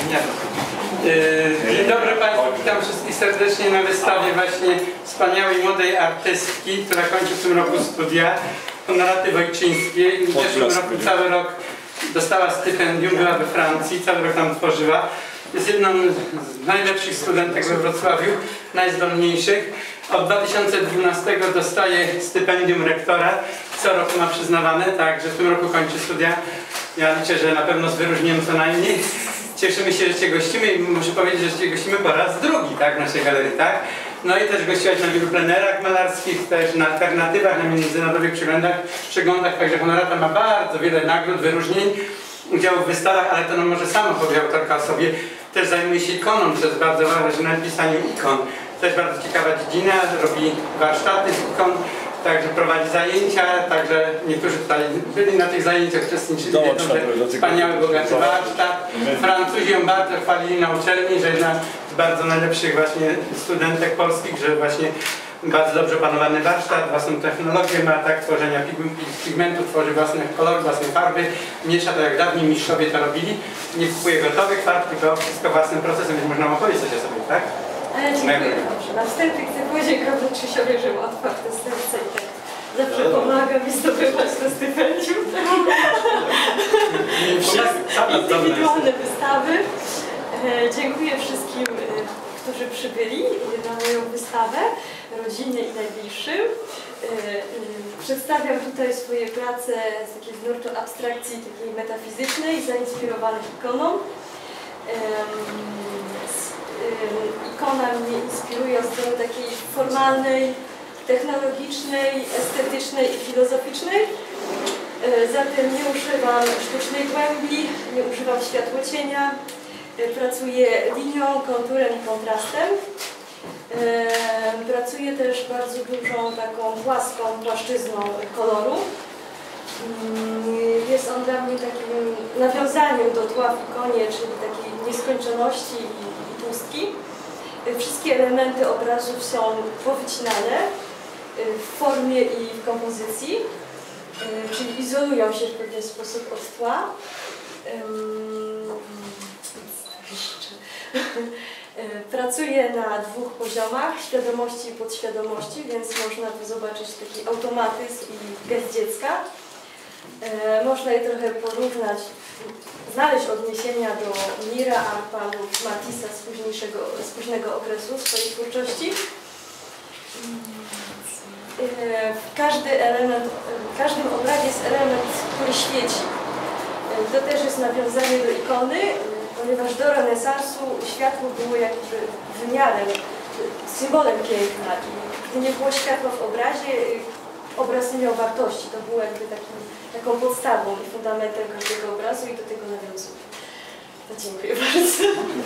Dzień dobry Państwu, witam wszystkich serdecznie na wystawie właśnie wspaniałej młodej artystki, która kończy w tym roku studia, Honoraty Wojczyńskiej. W zeszłym roku cały rok dostała stypendium, była we Francji, cały rok tam tworzyła. Jest jedną z najlepszych studentek we Wrocławiu, najzdolniejszych. Od 2012 dostaje stypendium rektora, co roku ma przyznawane, także w tym roku kończy studia. Ja liczę, że na pewno z wyróżnieniem co najmniej. Cieszymy się, że Cię gościmy i muszę powiedzieć, że Cię gościmy po raz drugi, tak, w naszej galerii, tak? No i też gościłaś na wielu plenerach malarskich, też na alternatywach, na międzynarodowych przeglądach, także Honorata ma bardzo wiele nagród, wyróżnień, udziału w wystawach, ale to no może sama powie autorka o sobie. Też zajmuje się ikoną, to jest bardzo ważne, pisaniu ikon. Też bardzo ciekawa dziedzina, robi warsztaty z ikon. Także prowadzi zajęcia, także niektórzy tutaj byli na tych zajęciach, uczestniczyli, wspaniały, bogaty warsztat. Francuzi ją bardzo chwalili na uczelni, że jedna z bardzo najlepszych właśnie studentek polskich, że właśnie bardzo dobrze opanowany warsztat, własną technologię ma, tak, tworzenia pigmentów, tworzy własne kolory, własne farby, miesza to jak dawni mistrzowie to robili. Nie kupuje gotowych farb, tylko wszystko własnym procesem, więc można opowiedzieć coś o sobie, tak? Dziękuję. Dobrze. Na wstępie chcę podziękować Krzysiowi, że ma otwarte serce i tak zawsze pomaga mi zdobywać to stypendium. Indywidualne wystawy. Dziękuję wszystkim, którzy przybyli na moją wystawę, rodzinie i najbliższym. Przedstawiam tutaj swoje prace z takiego nurtu abstrakcji takiej metafizycznej, zainspirowanych ikoną. Ikona mnie inspiruje od strony takiej formalnej, technologicznej, estetycznej i filozoficznej. Zatem nie używam sztucznej głębi, nie używam światłocienia. Pracuję linią, konturem i kontrastem. Pracuję też bardzo dużą taką płaską płaszczyzną koloru. Jest on dla mnie takim nawiązaniem do tła w ikonie, czyli takiej nieskończoności i pustki. Wszystkie elementy obrazów są powycinane w formie i w kompozycji, czyli izolują się w pewien sposób od tła. Pracuję na dwóch poziomach, świadomości i podświadomości, więc można tu zobaczyć taki automatyzm i gest dziecka. Można je trochę porównać, znaleźć odniesienia do Mira, Arpa lub Matissa z późnego okresu swojej twórczości. W każdym obrazie jest element, który świeci. To też jest nawiązanie do ikony, ponieważ do renesansu światło było jakby wymiarem, symbolem piękna i gdy nie było światła w obrazie, obraz nie miał wartości. To było jakby taką podstawą i fundamentem każdego obrazu i do tego nawiązuję. To dziękuję bardzo.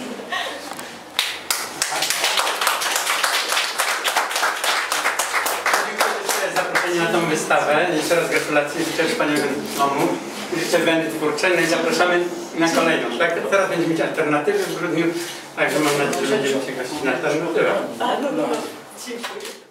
Dziękuję za zaproszenie na tą wystawę. Jeszcze raz gratulacje, życzę wspaniałego dyplomu. Życzę będę twórcze. No i zapraszamy na kolejną. Tak? Teraz będziemy mieć alternatywy w grudniu, także mam nadzieję, że będziemy się gościć na alternatywach. Dziękuję.